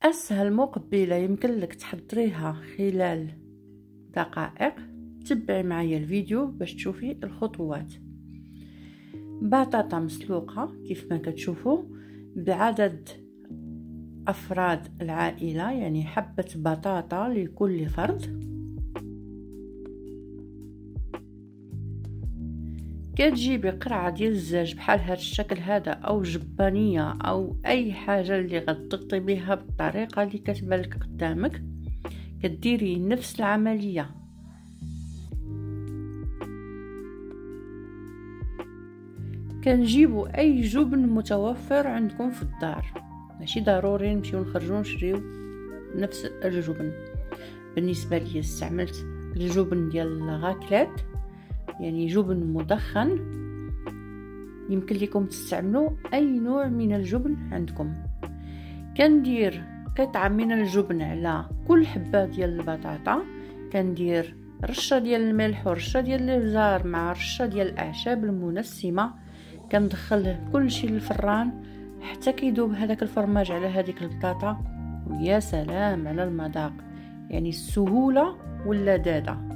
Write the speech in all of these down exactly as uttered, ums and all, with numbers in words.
أسهل مقبلة يمكن لك تحضريها خلال دقائق. تبعي معايا الفيديو باش تشوفي الخطوات. بطاطا مسلوقة كيف ما كتشوفوا بعدد أفراد العائلة، يعني حبة بطاطا لكل فرد. كتجيبي قرعة ديال الزاج بحال هذا الشكل هذا، او جبانية او اي حاجة اللي غتضغطي بها بالطريقة اللي كتبان لك قدامك. كديري نفس العملية. كنجيبوا اي جبن متوفر عندكم في الدار، ماشي ضروري نمشيو نخرجوا نشريو نفس الجبن. بالنسبة لي استعملت الجبن ديال غاكلات، يعني جبن مدخن. يمكن لكم تستعملوا اي نوع من الجبن عندكم. كندير قطعه من الجبن على كل حبه ديال البطاطا. كندير رشه ديال الملح ورشه ديال الابزار مع رشه ديال الاعشاب المنسمه. كندخل كل شيء للفران حتى كيذوب هذاك الفرماج على هذيك البطاطا. ويا سلام على المذاق، يعني السهوله واللذاذه.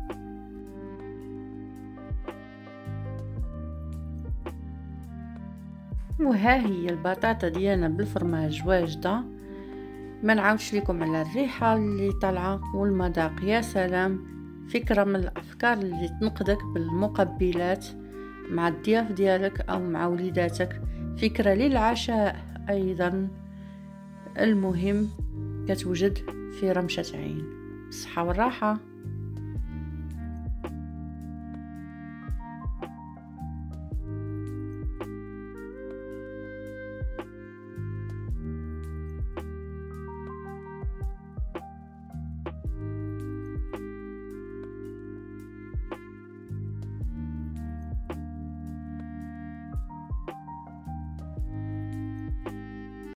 وها هي البطاطا ديالنا بالفرماج واجده. ما نعاودش لكم على الريحه اللي طالعه والمذاق. يا سلام، فكره من الافكار اللي تنقدك بالمقبلات مع الضياف ديالك او مع وليداتك. فكره للعشاء ايضا. المهم كتوجد في رمشه عين. بالصحه والراحه.